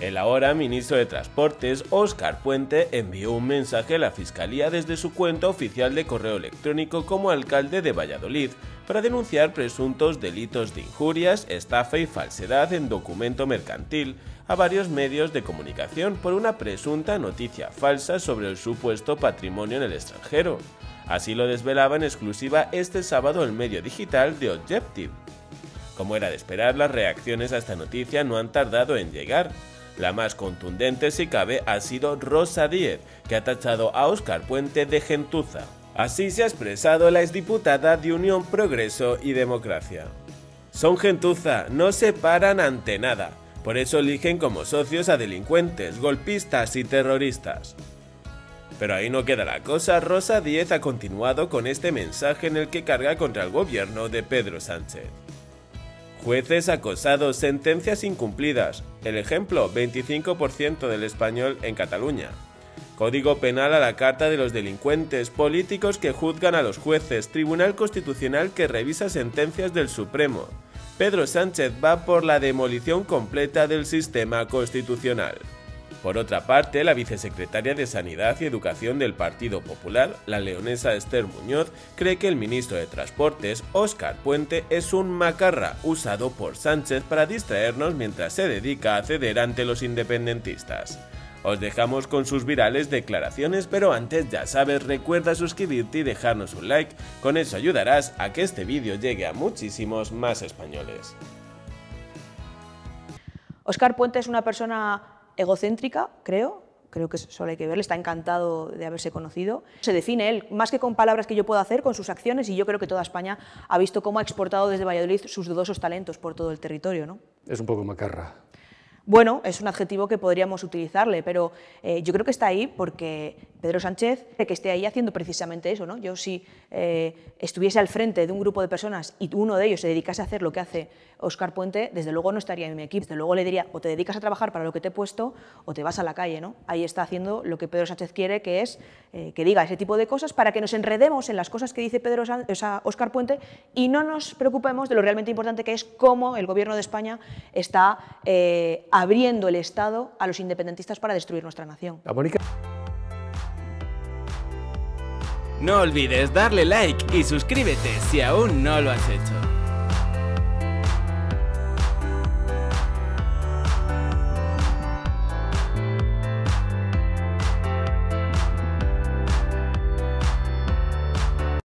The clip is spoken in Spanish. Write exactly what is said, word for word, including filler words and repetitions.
El ahora ministro de Transportes, Óscar Puente, envió un mensaje a la Fiscalía desde su cuenta oficial de correo electrónico como alcalde de Valladolid para denunciar presuntos delitos de injurias, estafa y falsedad en documento mercantil a varios medios de comunicación por una presunta noticia falsa sobre el supuesto patrimonio en el extranjero. Así lo desvelaba en exclusiva este sábado el medio digital The Objective. Como era de esperar, las reacciones a esta noticia no han tardado en llegar. La más contundente, si cabe, ha sido Rosa Díez, que ha tachado a Óscar Puente de gentuza. Así se ha expresado la exdiputada de Unión, Progreso y Democracia. Son gentuza, no se paran ante nada, por eso eligen como socios a delincuentes, golpistas y terroristas. Pero ahí no queda la cosa. Rosa Díez ha continuado con este mensaje en el que carga contra el gobierno de Pedro Sánchez. Jueces acosados, sentencias incumplidas. El ejemplo, veinticinco por ciento del español en Cataluña. Código penal a la carta de los delincuentes, políticos que juzgan a los jueces, Tribunal Constitucional que revisa sentencias del Supremo. Pedro Sánchez va por la demolición completa del sistema constitucional. Por otra parte, la vicesecretaria de Sanidad y Educación del Partido Popular, la leonesa Esther Muñoz, cree que el ministro de Transportes, Óscar Puente, es un macarra usado por Sánchez para distraernos mientras se dedica a ceder ante los independentistas. Os dejamos con sus virales declaraciones, pero antes, ya sabes, recuerda suscribirte y dejarnos un like, con eso ayudarás a que este vídeo llegue a muchísimos más españoles. Óscar Puente es una persona egocéntrica, creo, creo que solo hay que verle, está encantado de haberse conocido. Se define él, más que con palabras que yo puedo hacer, con sus acciones, y yo creo que toda España ha visto cómo ha exportado desde Valladolid sus dudosos talentos por todo el territorio, ¿no? Es un poco macarra. Bueno, es un adjetivo que podríamos utilizarle, pero eh, yo creo que está ahí porque Pedro Sánchez, que esté ahí haciendo precisamente eso, ¿no? Yo si eh, estuviese al frente de un grupo de personas y uno de ellos se dedicase a hacer lo que hace Óscar Puente, desde luego no estaría en mi equipo. Desde luego le diría, o te dedicas a trabajar para lo que te he puesto o te vas a la calle, ¿no? Ahí está haciendo lo que Pedro Sánchez quiere, que es eh, que diga ese tipo de cosas para que nos enredemos en las cosas que dice Pedro Sánchez, o sea, Óscar Puente, y no nos preocupemos de lo realmente importante, que es cómo el gobierno de España está eh, abriendo el Estado a los independentistas para destruir nuestra nación. La Mónica. No olvides darle like y suscríbete si aún no lo has hecho.